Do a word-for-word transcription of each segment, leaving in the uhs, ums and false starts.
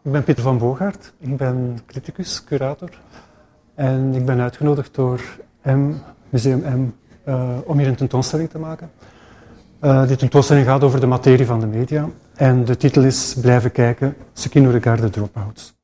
Ik ben Pieter van Boogaert, ik ben criticus, curator. En ik ben uitgenodigd door M, Museum M, uh, om hier een tentoonstelling te maken. Uh, die tentoonstelling gaat over de materie van de media. En de titel is Blijven kijken, ce qui nous regarde dropouts.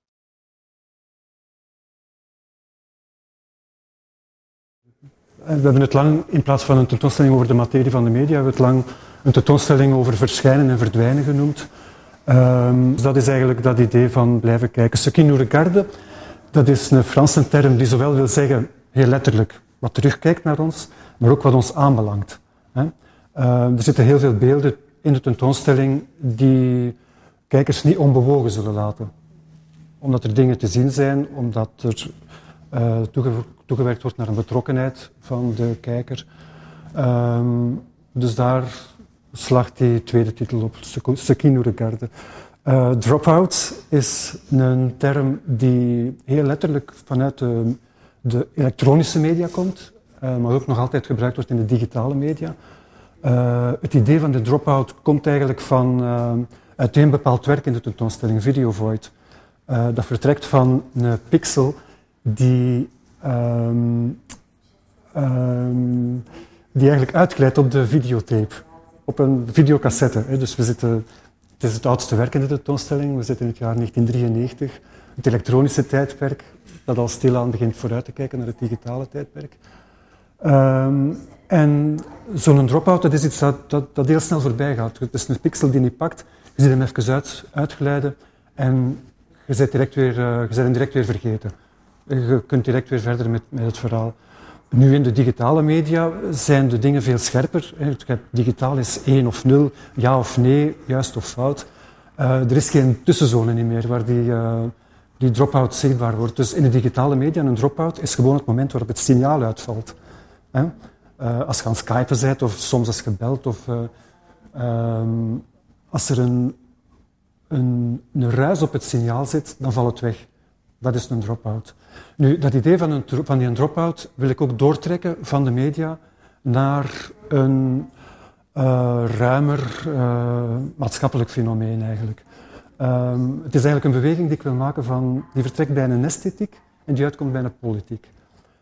We hebben het lang, in plaats van een tentoonstelling over de materie van de media, hebben we het lang een tentoonstelling over verschijnen en verdwijnen genoemd. Um, dus dat is eigenlijk dat idee van blijven kijken. Ce qui nous regarde, dat is een Franse term die zowel wil zeggen, heel letterlijk, wat terugkijkt naar ons, maar ook wat ons aanbelangt. Hè. Uh, er zitten heel veel beelden in de tentoonstelling die kijkers niet onbewogen zullen laten. Omdat er dingen te zien zijn, omdat er uh, toege toegewerkt wordt naar een betrokkenheid van de kijker. Um, dus daar slaagt die tweede titel op, ce qui nous regarde. Uh, Dropout is een term die heel letterlijk vanuit de, de elektronische media komt, uh, maar ook nog altijd gebruikt wordt in de digitale media. Uh, het idee van de dropout komt eigenlijk van uh, uit een bepaald werk in de tentoonstelling, Video Void. Uh, dat vertrekt van een pixel die, um, um, die eigenlijk uitglijdt op de videotape, op een videocassette. Hè. Dus we zitten, het is het oudste werk in de tentoonstelling, we zitten in het jaar negentien drieënnegentig, het elektronische tijdperk, dat al stilaan begint vooruit te kijken naar het digitale tijdperk. Um, en zo'n dropout, dat is iets dat, dat, dat heel snel voorbij gaat. Het is een pixel die niet pakt, je ziet hem even uit, uitglijden en je bent, direct weer, uh, je bent hem direct weer vergeten. Je kunt direct weer verder met, met het verhaal. Nu in de digitale media zijn de dingen veel scherper. Digitaal is één of nul, ja of nee, juist of fout. Uh, er is geen tussenzone niet meer waar die, uh, die drop-out zichtbaar wordt. Dus in de digitale media, een drop-out is gewoon het moment waarop het signaal uitvalt. Hè? Uh, als je aan Skypen bent, of soms als je belt, of uh, um, als er een, een, een ruis op het signaal zit, dan valt het weg. Dat is een drop-out. Nu, dat idee van, een, van die drop-out wil ik ook doortrekken van de media naar een uh, ruimer uh, maatschappelijk fenomeen eigenlijk. Um, het is eigenlijk een beweging die ik wil maken van, die vertrekt bij een esthetiek en die uitkomt bij een politiek.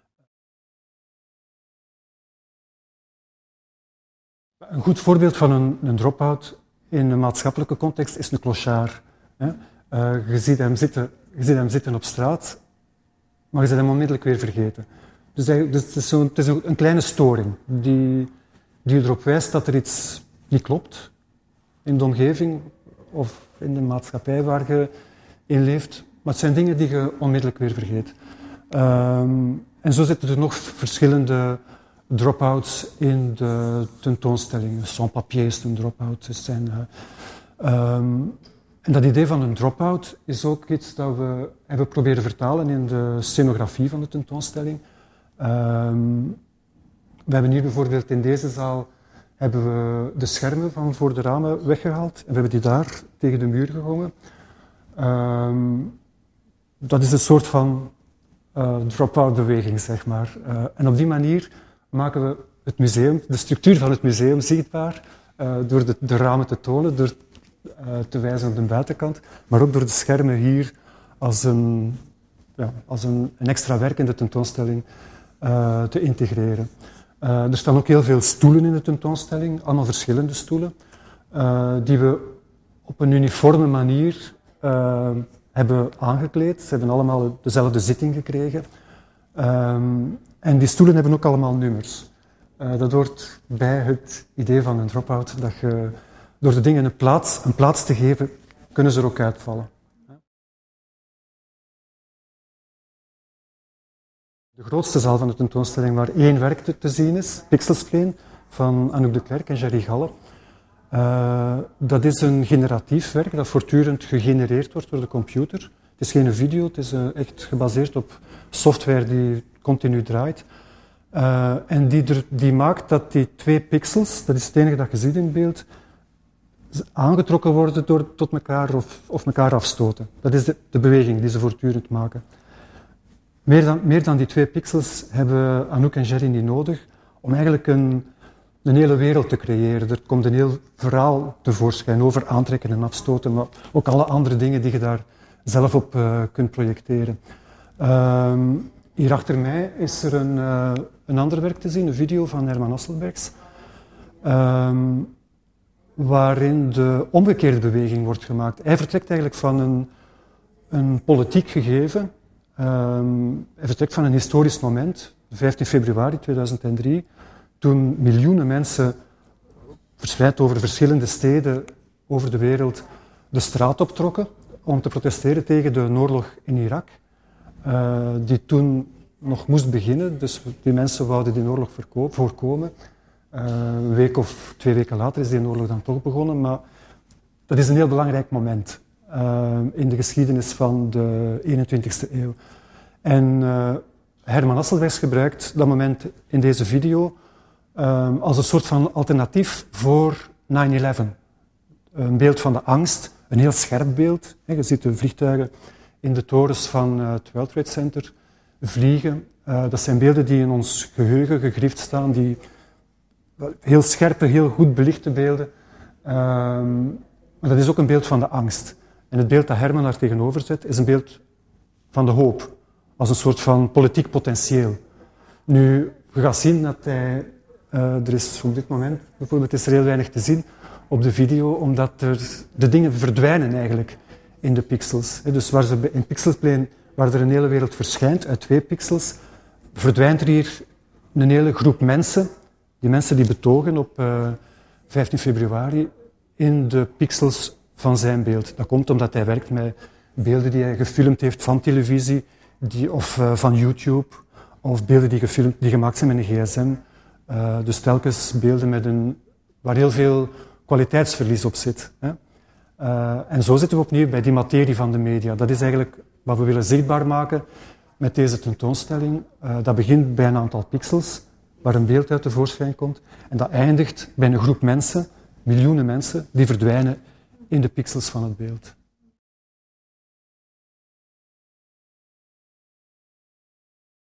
Een goed voorbeeld van een, een drop-out in een maatschappelijke context is een clochard. Hè. Uh, je ziet hem zitten, je ziet hem zitten op straat, maar je bent hem onmiddellijk weer vergeten. Dus, dus het is, zo, het is een kleine storing die, die erop wijst dat er iets niet klopt in de omgeving of in de maatschappij waar je in leeft. Maar het zijn dingen die je onmiddellijk weer vergeet. Um, en zo zitten er nog verschillende drop-outs in de tentoonstellingen. Sans-papier is een drop-out. Zijn, uh, um, en dat idee van een drop-out is ook iets dat we hebben proberen vertalen in de scenografie van de tentoonstelling. Um, we hebben hier bijvoorbeeld in deze zaal hebben we de schermen van voor de ramen weggehaald en we hebben die daar tegen de muur gehangen. Um, dat is een soort van uh, drop-out beweging, zeg maar. Uh, en op die manier maken we het museum, de structuur van het museum zichtbaar uh, door de, de ramen te tonen, door uh, te wijzen op de buitenkant, maar ook door de schermen hier als een, ja, als een, een extra werk in de tentoonstelling uh, te integreren. Uh, er staan ook heel veel stoelen in de tentoonstelling, allemaal verschillende stoelen, uh, die we op een uniforme manier uh, hebben aangekleed. Ze hebben allemaal dezelfde zitting gekregen. Um, en die stoelen hebben ook allemaal nummers. Uh, dat hoort bij het idee van een drop-out, dat je door de dingen een plaats, een plaats te geven, kunnen ze er ook uitvallen. De grootste zaal van de tentoonstelling waar één werk te, te zien is, Pixelspleen, van Anouk de Klerk en Jerry Galle. Uh, dat is een generatief werk dat voortdurend gegenereerd wordt door de computer. Het is geen video, het is uh, echt gebaseerd op software die continu draait. Uh, en die, er, die maakt dat die twee pixels, dat is het enige dat je ziet in beeld, aangetrokken worden door, tot elkaar of, of elkaar afstoten. Dat is de, de beweging die ze voortdurend maken. Meer dan, meer dan die twee pixels hebben Anouk en Jerry niet nodig om eigenlijk een, een hele wereld te creëren. Er komt een heel verhaal tevoorschijn over aantrekken en afstoten, maar ook alle andere dingen die je daar zelf op uh, kunt projecteren. Um, hier achter mij is er een, uh, een ander werk te zien, een video van Herman Hasselbergs, um, waarin de omgekeerde beweging wordt gemaakt. Hij vertrekt eigenlijk van een, een politiek gegeven, um, hij vertrekt van een historisch moment, vijftien februari tweeduizend drie, toen miljoenen mensen verspreid over verschillende steden over de wereld de straat optrokken om te protesteren tegen de oorlog in Irak, uh, die toen nog moest beginnen. Dus die mensen wouden die oorlog voorkomen. Uh, een week of twee weken later is die oorlog dan toch begonnen, maar dat is een heel belangrijk moment uh, in de geschiedenis van de eenentwintigste eeuw. En uh, Herman Hasselbergs gebruikt dat moment in deze video uh, als een soort van alternatief voor nine eleven. Een beeld van de angst, een heel scherp beeld. Je ziet de vliegtuigen in de torens van uh, het World Trade Center vliegen. Uh, dat zijn beelden die in ons geheugen gegrift staan, die heel scherpe, heel goed belichte beelden. Uh, maar dat is ook een beeld van de angst. En het beeld dat Herman daar tegenover zet, is een beeld van de hoop. Als een soort van politiek potentieel. Nu, je gaat zien dat hij... Uh, er is op dit moment bijvoorbeeld is er heel weinig te zien op de video, omdat er de dingen verdwijnen eigenlijk in de pixels. Dus waar ze in Pixelplane, waar er een hele wereld verschijnt uit twee pixels, verdwijnt er hier een hele groep mensen, die mensen die betogen op uh, vijftien februari, in de pixels van zijn beeld. Dat komt omdat hij werkt met beelden die hij gefilmd heeft van televisie, die, of uh, van YouTube, of beelden die, gefilmd, die gemaakt zijn met een gsm. Uh, dus telkens beelden met een, waar heel veel kwaliteitsverlies op zit. Hè. Uh, en zo zitten we opnieuw bij die materie van de media. Dat is eigenlijk wat we willen zichtbaar maken met deze tentoonstelling. Uh, dat begint bij een aantal pixels, waar een beeld uit tevoorschijn komt. En dat eindigt bij een groep mensen, miljoenen mensen, die verdwijnen in de pixels van het beeld.